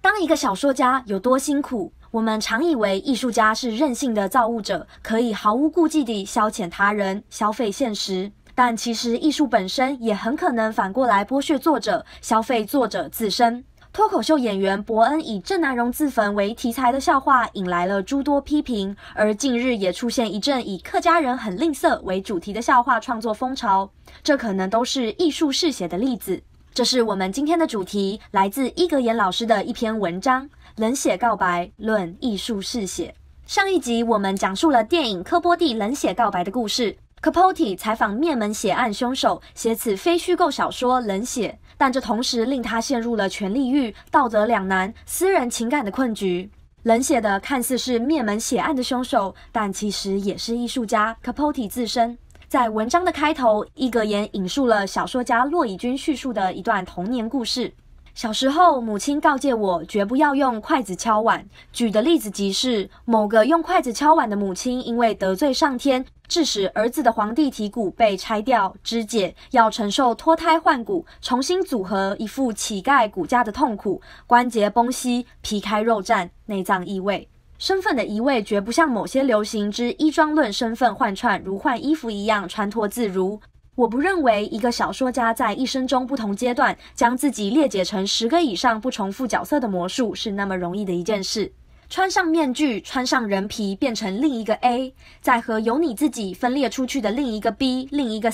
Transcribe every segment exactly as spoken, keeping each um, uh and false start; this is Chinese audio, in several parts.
当一个小说家有多辛苦，我们常以为艺术家是任性的造物者，可以毫无顾忌地消遣他人，消费现实。但其实艺术本身也很可能反过来剥削作者，消费作者自身。脱口秀演员伯恩以郑南榕自焚为题材的笑话引来了诸多批评，而近日也出现一阵以客家人很吝啬为主题的笑话创作风潮，这可能都是艺术嗜血的例子。这是我们今天的主题，来自伊格言老师的一篇文章《冷血告白论艺术嗜血》。上一集我们讲述了电影《科波蒂冷血告白》的故事。Capote 采访灭门血案凶手，写此非虚构小说《冷血》，但这同时令他陷入了权力欲、道德两难、私人情感的困局。冷血的看似是灭门血案的凶手，但其实也是艺术家 Capote 自身。在文章的开头，伊格言引述了小说家骆以军叙述的一段童年故事。小时候，母亲告诫我绝不要用筷子敲碗。举的例子即是某个用筷子敲碗的母亲，因为得罪上天，致使儿子的黄帝体骨被拆掉肢解，要承受脱胎换骨、重新组合一副乞丐骨架的痛苦，关节崩稀、皮开肉绽、内脏异位。身份的移位绝不像某些流行之衣装论身份换串如换衣服一样穿脱自如。我不认为一个小说家在一生中不同阶段将自己列解成十个以上不重复角色的魔术是那么容易的一件事。穿上面具，穿上人皮，变成另一个 A， 再和由你自己分裂出去的另一个 B、另一个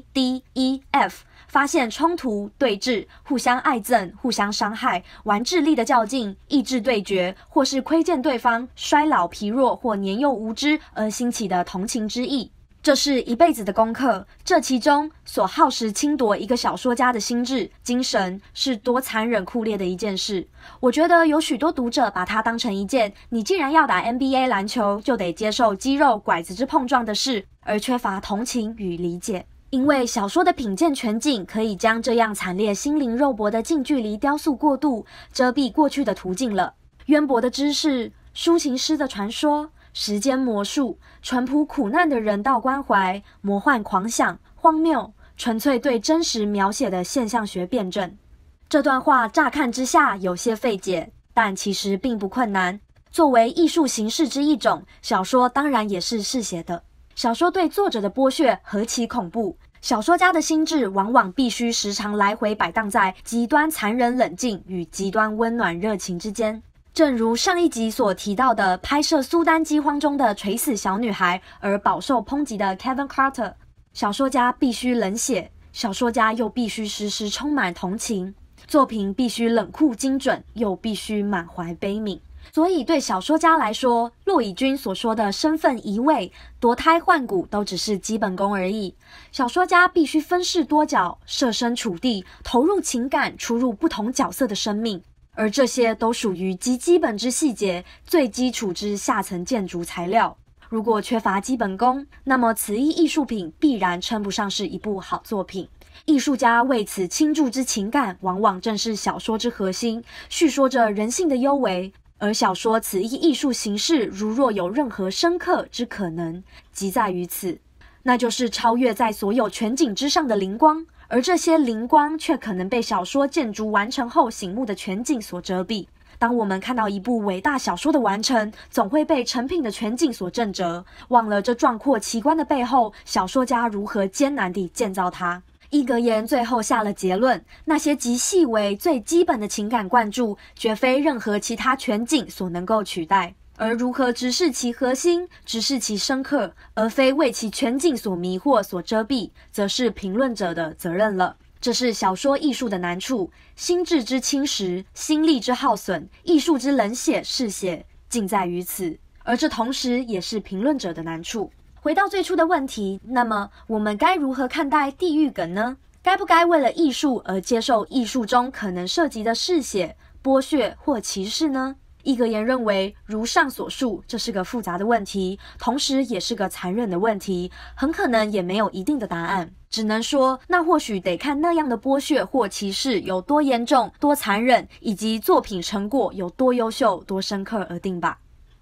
C、D、E、F， 发现冲突、对峙，互相爱憎，互相伤害，玩智力的较劲，意志对决，或是窥见对方衰老疲弱或年幼无知而兴起的同情之意。这是一辈子的功课，这其中所耗时侵夺一个小说家的心智、精神，是多残忍酷烈的一件事。我觉得有许多读者把它当成一件你既然要打 N B A 篮球，就得接受肌肉拐子之碰撞的事，而缺乏同情与理解。因为小说的品鉴全景可以将这样惨烈心灵肉搏的近距离雕塑过度，遮蔽过去的途径了。渊博的知识、抒情诗的传说、时间魔术、淳朴苦难的人道关怀、魔幻狂想、荒谬，纯粹对真实描写的现象学辩证。这段话乍看之下有些费解，但其实并不困难。作为艺术形式之一种，小说当然也是嗜血的。小说对作者的剥削何其恐怖！小说家的心智往往必须时常来回摆荡在极端残忍冷静与极端温暖热情之间。正如上一集所提到的，拍摄苏丹饥荒中的垂死小女孩而饱受抨击的 Kevin Carter， 小说家必须冷血，小说家又必须时时充满同情，作品必须冷酷精准，又必须满怀悲悯。所以对小说家来说，骆以军所说的身份移位、夺胎换骨都只是基本功而已。小说家必须分饰多角，设身处地，投入情感，出入不同角色的生命。而这些都属于极基本之细节，最基础之下层建筑材料。如果缺乏基本功，那么此一艺术品必然称不上是一部好作品。艺术家为此倾注之情感，往往正是小说之核心，叙说着人性的幽微。而小说此一艺术形式，如若有任何深刻之可能，即在于此，那就是超越在所有全景之上的灵光。而这些灵光却可能被小说建筑完成后醒目的全景所遮蔽。当我们看到一部伟大小说的完成，总会被成品的全景所震折，忘了这壮阔奇观的背后，小说家如何艰难地建造它。伊格言最后下了结论，那些极细微、最基本的情感灌注，绝非任何其他全景所能够取代。而如何直视其核心，直视其深刻，而非为其全景所迷惑、所遮蔽，则是评论者的责任了。这是小说艺术的难处，心智之侵蚀，心力之耗损，艺术之冷血嗜血，尽在于此。而这同时也是评论者的难处。回到最初的问题，那么我们该如何看待地狱梗呢？该不该为了艺术而接受艺术中可能涉及的嗜血、剥削或歧视呢？伊格言认为，如上所述，这是个复杂的问题，同时也是个残忍的问题，很可能也没有一定的答案。只能说，那或许得看那样的剥削或歧视有多严重、多残忍，以及作品成果有多优秀、多深刻而定吧。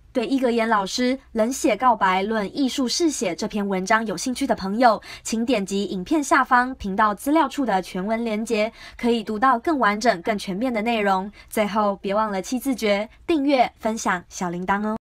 对伊格言老师《冷血告白论艺术视写》这篇文章有兴趣的朋友，请点击影片下方频道资料处的全文连结，可以读到更完整、更全面的内容。最后，别忘了七字诀、订阅、分享、小铃铛哦。